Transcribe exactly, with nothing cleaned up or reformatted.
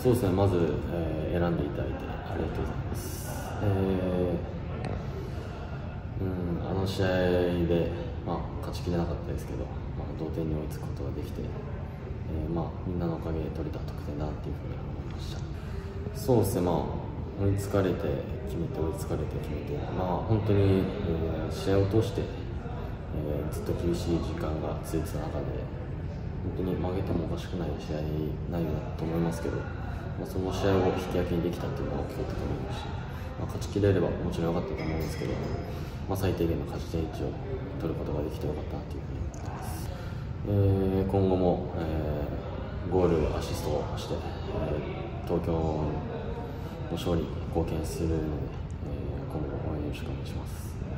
そうですね、まず、えー、選んでいただいてありがとうございます。えー、うんあの試合で、まあ、勝ちきれなかったですけど、まあ、同点に追いつくことができて、えーまあ、みんなのおかげで取れた得点だっていうふうに思いました。そうですね、まあ、追いつかれて決めて追いつかれて決めて、まあ、本当に、えー、試合を通して、えー、ずっと厳しい時間が続いてた中で、本当に負けてもおかしくない試合内容だと思いますけど、まあ、その試合を引き分けにできたというのは大きかったと思いますし、まあ、勝ちきれればもちろん良かったと思うんですけど、まあ、最低限の勝ち点いちを取ることができて良かったなというふうに思っています。えー、今後も、えー、ゴールアシストをして、えー、東京の勝利に貢献するので、えー、今後も応援よろしくお願いします。